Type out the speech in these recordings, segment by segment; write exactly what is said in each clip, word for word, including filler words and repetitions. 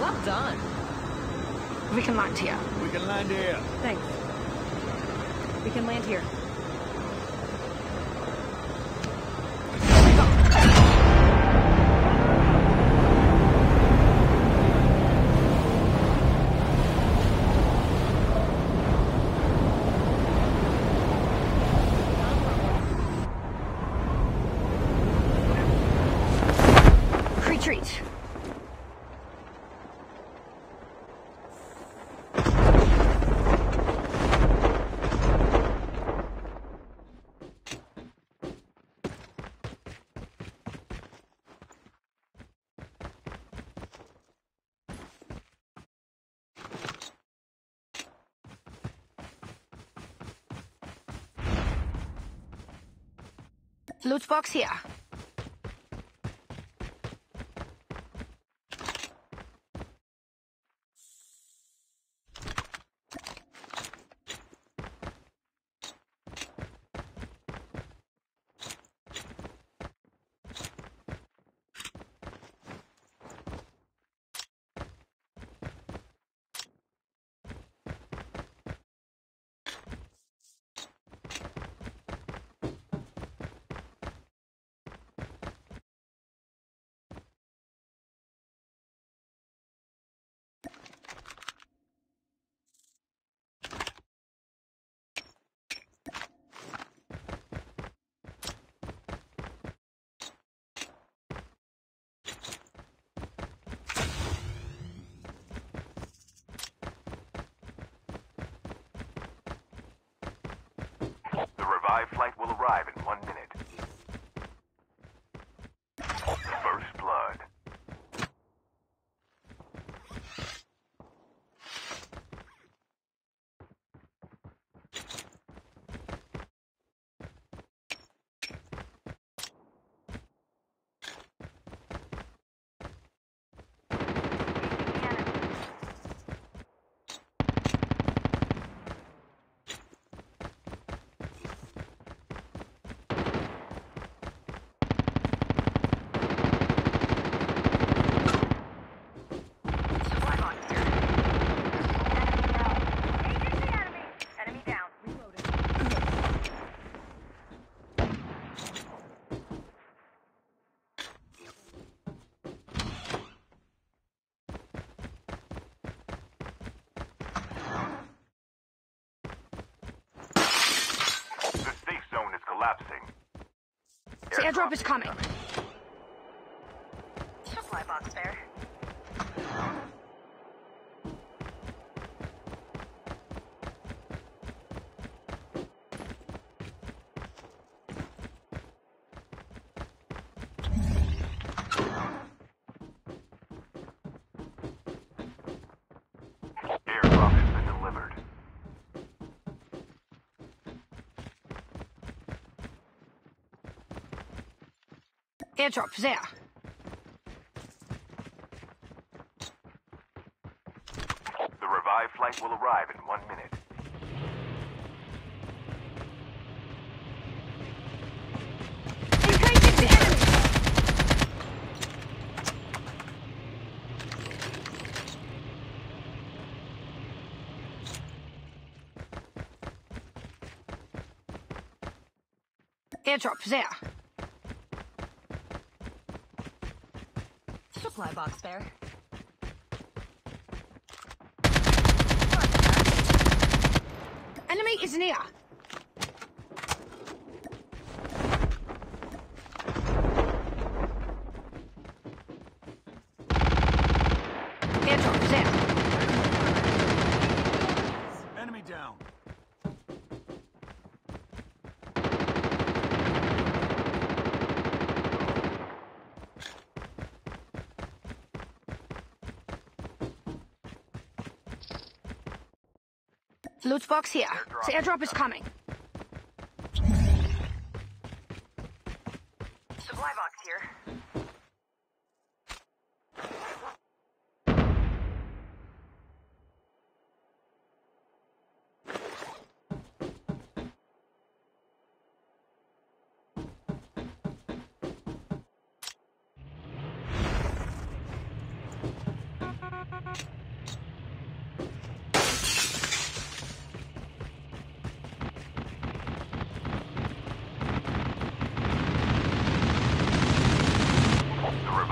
Well done. We can land here. We can land here. Thanks. We can land here. Retreat. Loot box here. The revived flight will arrive in one minute. First blood. The airdrop is coming. Supply box there. Airdrop has been delivered. Airdrop there. The revived flight will arrive in one minute. Engaging the enemy! Airdrop there. Supply box there. Enemy is near. Airdrop there. Enemy down. Loot box here. The airdrop is coming. Supply box here.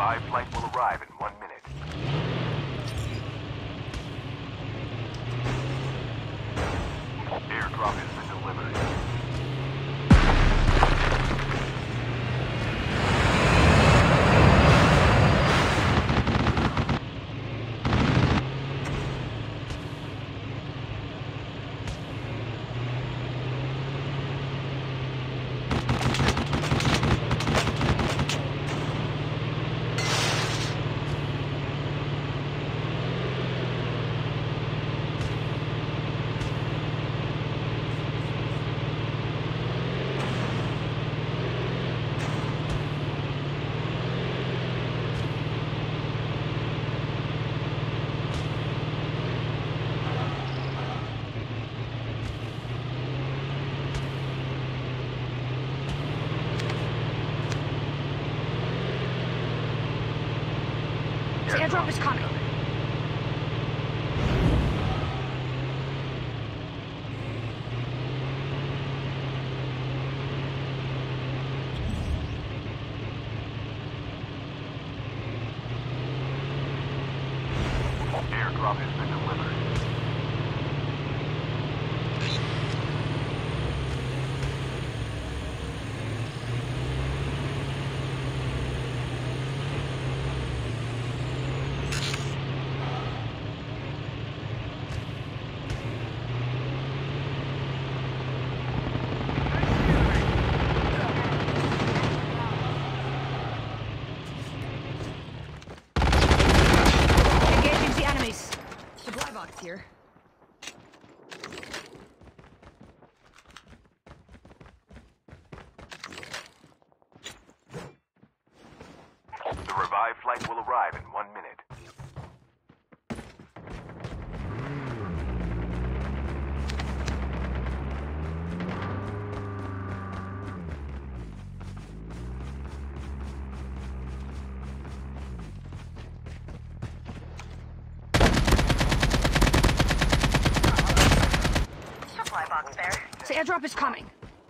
revived flight will arrive in one minute. Airdrop has been delivered. The airdrop is coming. Airdrop has been delivered. Engaging the enemies. Supply box here. The revived flight will arrive in one minute. Supply box there. The airdrop is coming.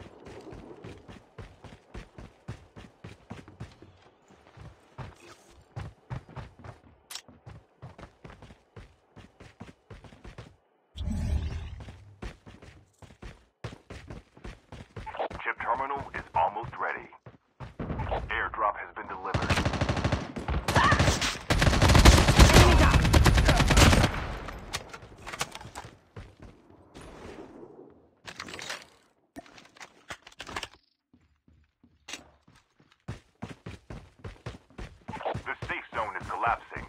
Chip terminal is almost ready. Airdrop has been delivered. Enemy down. The safe zone is collapsing.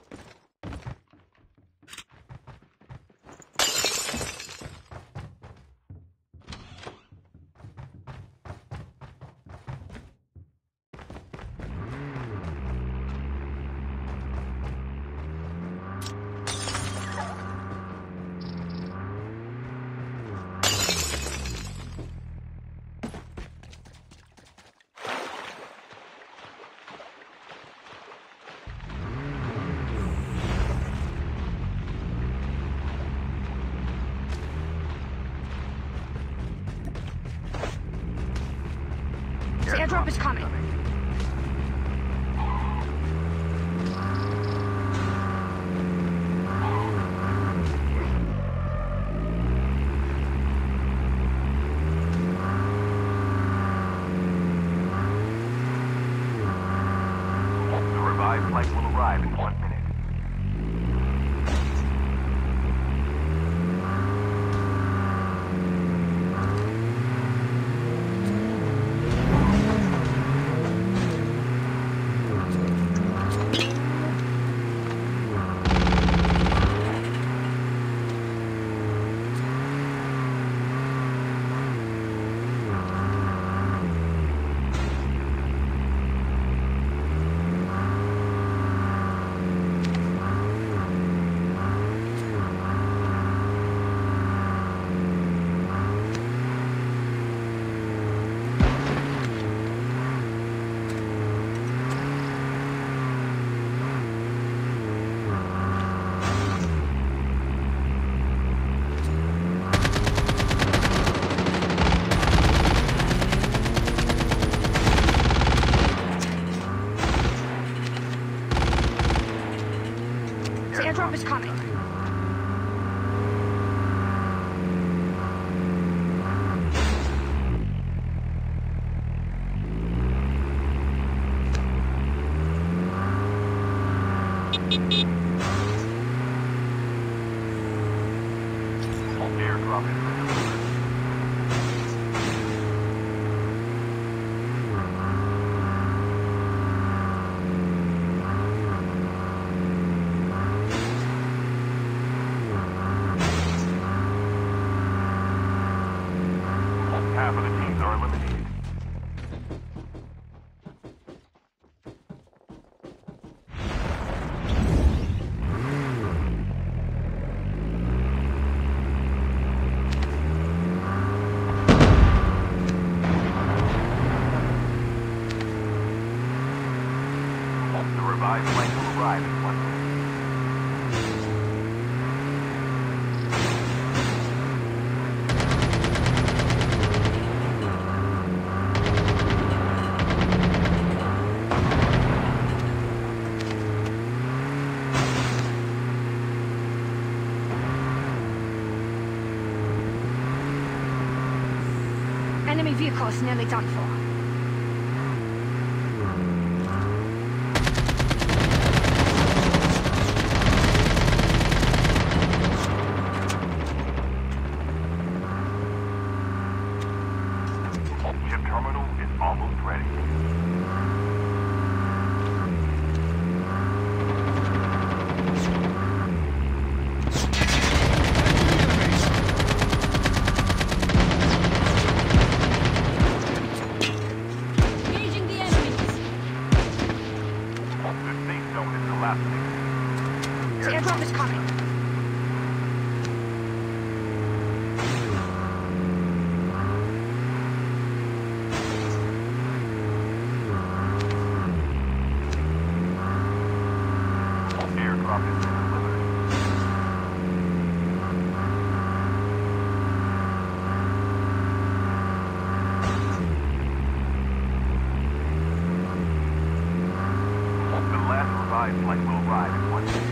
The airdrop is coming. The revived flight will arrive in one minute. Airdrop is coming. Airdrop has been delivered. Half of the teams are eliminated. The revived flight will arrive in one minute. Enemy vehicles nearly done for. Chip terminal is almost ready. Engaging the enemies. The safe zone is collapsing. The airdrop is coming. Airdrop has been delivered. The last revived flight will arrive in one minute.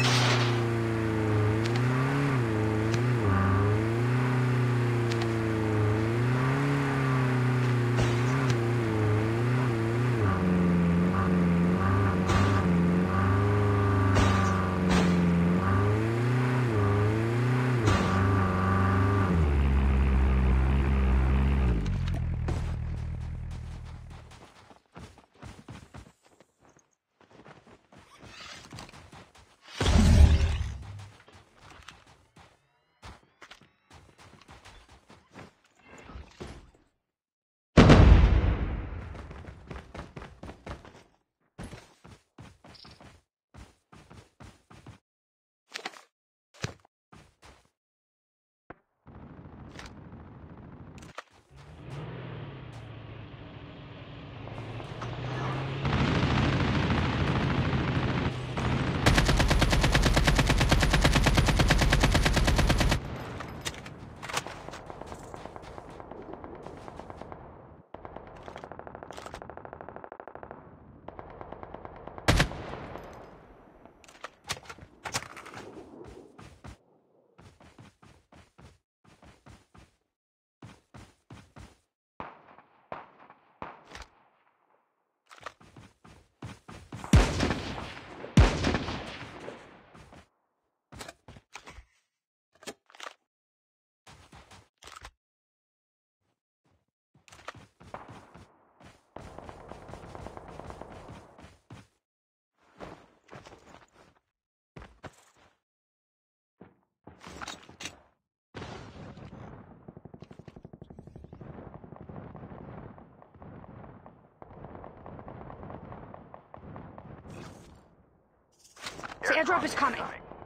The airdrop is coming.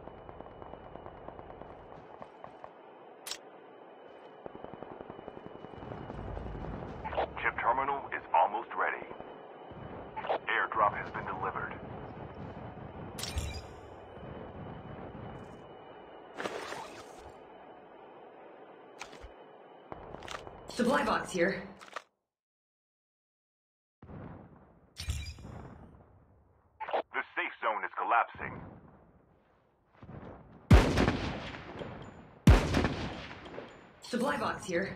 Chip terminal is almost ready. Airdrop has been delivered. Supply box here. The safe zone is collapsing. Supply box here.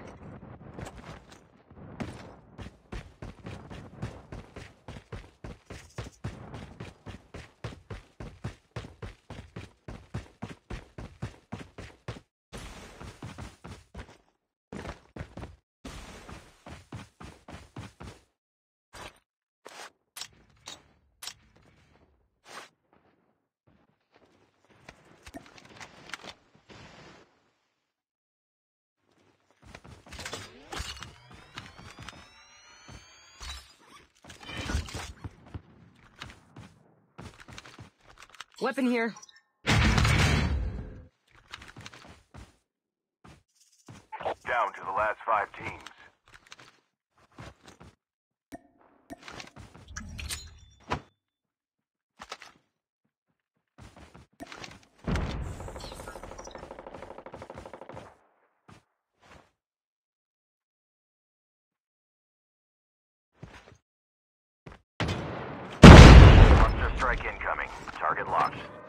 Weapon here. Down to the last five teams. Monster strike incoming. Target locked.